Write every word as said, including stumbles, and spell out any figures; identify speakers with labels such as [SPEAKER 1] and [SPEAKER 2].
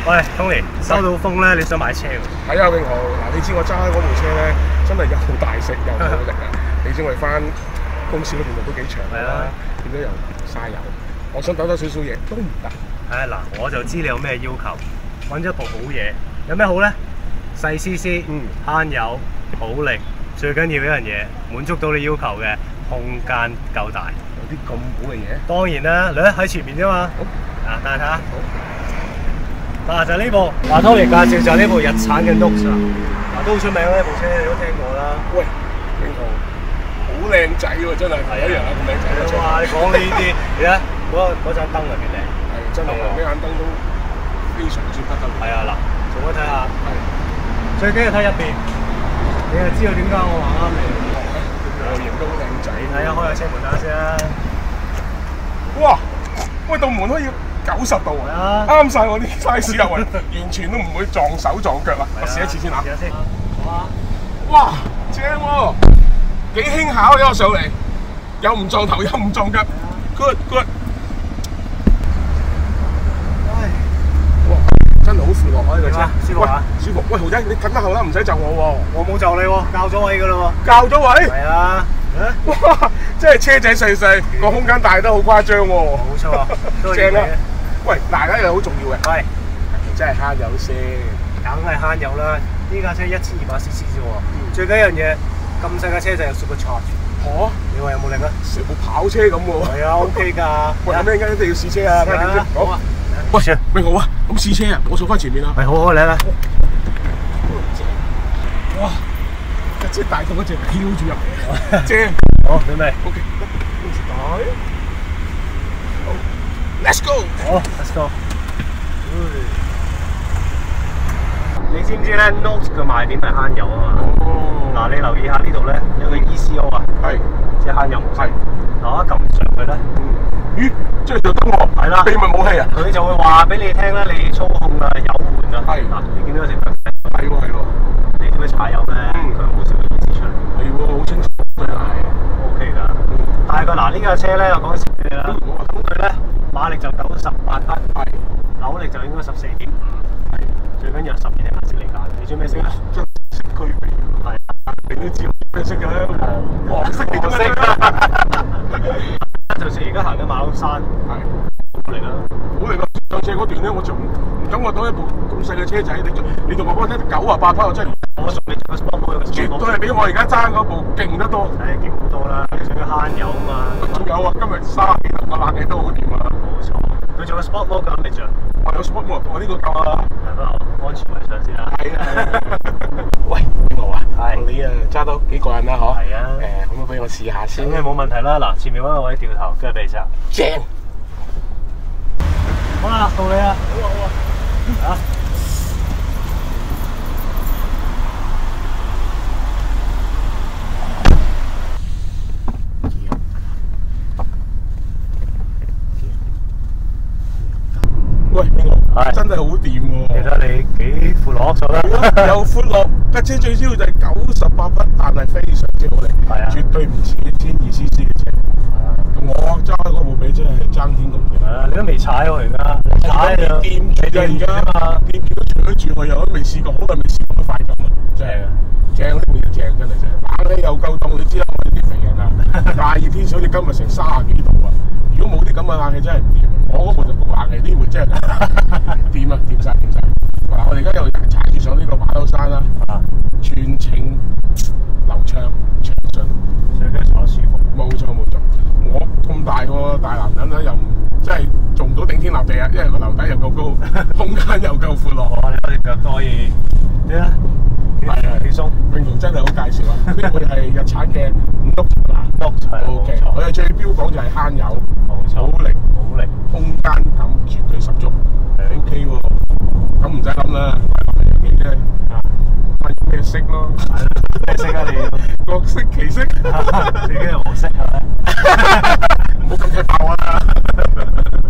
[SPEAKER 1] 喂 ，Tony， 收到風咧，你想買車喎？
[SPEAKER 2] 係啊，永豪，嗱，你知我揸開嗰部車咧，真係又大食又好力啊！你知我哋翻公司嗰段路都幾長啦，變咗又嘥油，我想抖多少少嘢都唔得。
[SPEAKER 1] 唉嗱，我就知你有咩要求，揾咗部好嘢，有咩好咧？細 C C， 嗯，慳油，好力，最緊要一樣嘢，滿足到你要求嘅，空間夠大。
[SPEAKER 2] 有啲咁好嘅嘢？當
[SPEAKER 1] 然啦，你喺前面啫嘛。好，啊，帶睇下。好。嗱就係呢部，嗱 Tony 介紹就係呢部日產嘅 Note 啊，嗱都好出名啦，呢部車你都聽過啦。
[SPEAKER 2] 喂，永豪，好靚仔喎，真係第一樣啊咁靚仔嘅車。
[SPEAKER 1] 哇！你講呢啲，你睇嗰嗰盞燈係幾靚？
[SPEAKER 2] 係真係，呢盞燈都非常之不得了。
[SPEAKER 1] 係啊，嗱，仲可以睇下。係。最緊要睇入邊，你就知道點解我話啱你。
[SPEAKER 2] 外形都好靚仔。
[SPEAKER 1] 睇下開下車門睇下先啦。
[SPEAKER 2] 哇！喂，道門可以九十度啊，啱晒我啲 size 啊，完全都唔會撞手撞腳啊！我試一次先嚇。試下先。好啊。哇！正喎，幾輕巧嘅我上嚟，又唔撞頭又唔撞腳 ，good good。哇！真係好闊落啊呢個車，舒服啊！舒服。喂，豪仔，你近得後啦，唔使就我喎。我冇就你喎，校咗位㗎啦喎。校咗位？係啊。哇！真係車仔細細，個空間大得好誇張喎。冇錯，正啊！喂，嗱，一樣好重要嘅，係真係慳油先，梗係慳油啦！呢架車一千二百 C C 啫喎，最緊一樣嘢，咁細架車就有 Supercharge。嚇？你話有冇力啊？成部跑車咁喎。係啊 ，OK 㗎。喂，咁咩一定要試車啊？睇下點先。好啊。喂，喂，好啊，咁試車啊，我坐翻前面啦。係，好好，嚟啦。哇！一隻大到一隻飄住入嚟，正。好，準備。OK。跟住袋。好 ，Let's go。好 ，Let's go。
[SPEAKER 1] 你知唔知咧 Note 嘅賣點係慳油啊嘛？哦。嗱，你留意下呢度咧，有個 E C O 啊，係，即係慳油模式。嗱，我一撳上去咧，
[SPEAKER 2] 咦，即係就燈喎。係啦。秘密武器啊！
[SPEAKER 1] 佢就會話俾你聽咧，你操控啊油門啊。係。嗱，你見到有隻腳？係喎，係喎。你點樣踩油咧？佢冇少少意思出嚟。係喎，好清楚，真係 OK 㗎。但係佢嗱呢架車咧，我講少啲啦。咁佢咧馬力就九十八匹，係，扭力就應該十四點五，係。最緊要十二隻顏色嚟揀，你中咩色啊？真色俱備。係。你都知咩色嘅？黃黃色嚟嘅色。就算而家行緊馬鞍山，係好嚟啦，好嚟啦！上斜嗰段咧，我就唔感覺到一部咁細嘅車仔，你仲你同我講聽九啊八匹，我真係我送你做個 sport mode，絕對係比我而家揸嗰部勁得多。係勁好多啦，仲要慳油啊嘛！仲有啊，今日三十幾度，個冷氣都好掂啊！冇錯，佢仲有 sport mode 㗎，你着。我有 sport mode，我呢個夠啊！係不過安全為上先啦。係啊！喂，邊個啊？係你啊，揸到幾個人啦？嗬？係啊。誒，可唔可以俾我試下先？咁你冇問題啦。嗱，前面揾個位掉頭，跟住俾你揸。正。好啦，到你啦。好啊，好啊。啊！喂，係真係好掂喎！其實你幾闊落咗啦，又闊落，架車最主要就係九十八匹，但係非常之好力，係啊，絕對唔似千二 C C 嘅車。係啊，我揸嗰部比真係爭天共地。係啊，你都未踩喎而家，踩就掂住啫而家，掂住都住嚟住去，又都未試過，好耐未試過咁快感啊！真係啊，正呢邊就正，真係正。冷氣又夠凍，你知啦，我哋啲肥人啊，大熱天好似今日成三十幾度啊！如果冇啲咁嘅冷氣真係唔掂，我嗰部就冇冷氣，呢部真係掂啊掂晒掂晒。嗱，我哋而家又踩住上呢個馬騮山啦，全程流暢暢順，最緊要坐得舒服。冇錯冇錯，我咁大個大男人咧，又唔真係做唔到頂天立地啊，因為個樓底又夠高，空間又夠闊落，你我隻腳都可以點啊？係啊，輕鬆。永豪真係好介紹啊！呢部係日產嘅 Note 啊 ，Note 佢係最標榜就係慳油，好力好力，空間感絕對十足 ，OK 喎。咁唔使諗啦，買樣嘢啫，買咩色咯？係啦，咩色啊你？各色其色，自己又冇色係咪？唔好咁踢爆啊！